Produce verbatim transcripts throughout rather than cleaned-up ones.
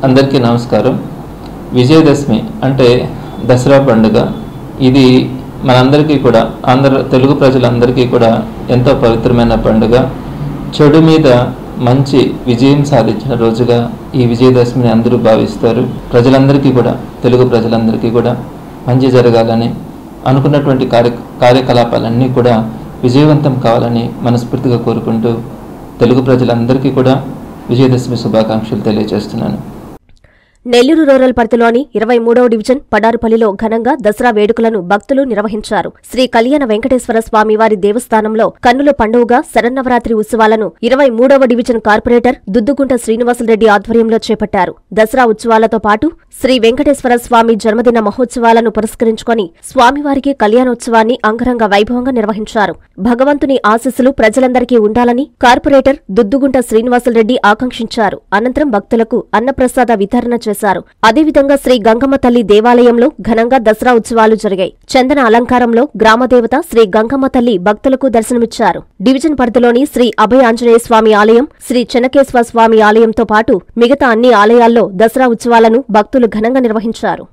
అందరికీ నమస్కారం. విజయదశమి అంటే దసరా పండుగ. ఇది మనందరికీ కూడా ఆంధ్ర తెలుగు ప్రజలందరికీ కూడా ఎంతో పవిత్రమైన పండుగ. చెడు మీద మంచి విజయం సాధించిన రోజుగా ఈ విజయదశమిని అందరూ భావిస్తారు. ప్రజలందరికీ కూడా తెలుగు ప్రజలందరికీ కూడా మంచి జరగాలని, అనుకున్నటువంటి కార్య కార్యకలాపాలన్నీ కూడా విజయవంతం కావాలని మనస్ఫూర్తిగా కోరుకుంటూ తెలుగు ప్రజలందరికీ కూడా విజయదశమి శుభాకాంక్షలు తెలియజేస్తున్నాను. నెల్లూరు రూరల్ పరిధిలోని ఇరవై మూడవ డివిజన్ పడారుపల్లిలో ఘనంగా దసరా వేడుకలను భక్తులు నిర్వహించారు. శ్రీ కళ్యాణ వెంకటేశ్వర స్వామి వారి దేవస్థానంలో కన్నుల పండుగగా శరన్నవరాత్రి ఉత్సవాలను ఇరవై మూడవ డివిజన్ కార్పొరేటర్ దుద్దుగుంట శ్రీనివాసులరెడ్డి ఆధ్వర్యంలో చేపట్టారు. దసరా ఉత్సవాలతో పాటు శ్రీ వెంకటేశ్వర స్వామి జన్మదిన మహోత్సవాలను పురస్కరించుకుని స్వామివారికి కళ్యాణోత్సవాన్ని అంగరంగ వైభవంగా నిర్వహించారు. భగవంతుని ఆశీస్సులు ప్రజలందరికీ ఉండాలని కార్పొరేటర్ దుద్దుగుంట శ్రీనివాసులరెడ్డి ఆకాంక్షించారు. అనంతరం భక్తులకు అన్నప్రసాద వితరణ చేశారు. అదేవిధంగా శ్రీ గంగమ్మ తల్లి దేవాలయంలో ఘనంగా దసరా ఉత్సవాలు జరిగాయి. చందన అలంకారంలో గ్రామదేవత శ్రీ గంగమ్మ తల్లి భక్తులకు దర్శనమిచ్చారు. డివిజన్ పరిధిలోని శ్రీ అభయ ఆంజనేయ స్వామి ఆలయం, శ్రీ చెన్నకేశ్వర స్వామి ఆలయంతో పాటు మిగతా అన్ని ఆలయాల్లో దసరా ఉత్సవాలను భక్తులు ఘనంగా నిర్వహించారు.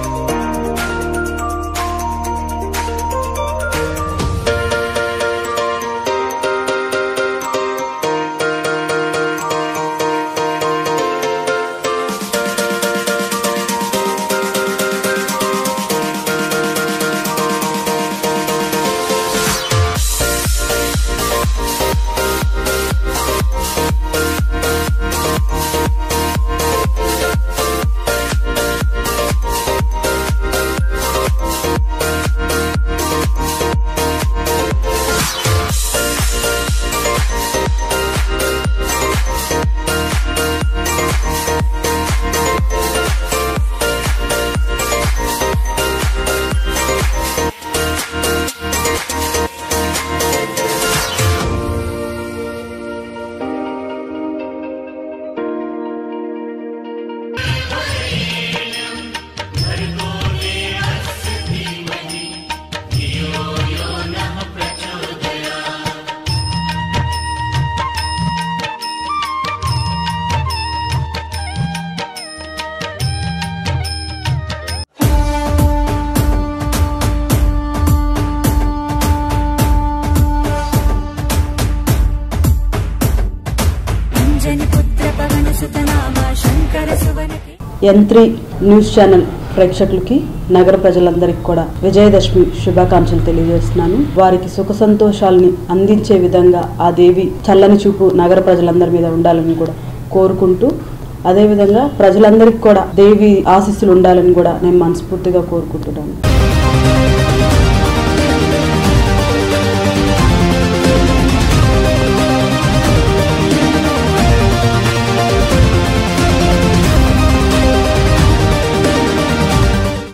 యంత్రి న్యూస్ ఛానల్ ప్రేక్షకులకి, నగర ప్రజలందరికీ కూడా విజయదశమి శుభాకాంక్షలు తెలియజేస్తున్నాను. వారికి సుఖ సంతోషాలని అందించే విధంగా ఆ దేవి చల్లని చూపు నగర ప్రజలందరి మీద ఉండాలని కూడా కోరుకుంటూ, అదేవిధంగా ప్రజలందరికీ కూడా దేవి ఆశీస్సులు ఉండాలని కూడా నేను మనస్ఫూర్తిగా కోరుకుంటున్నాను.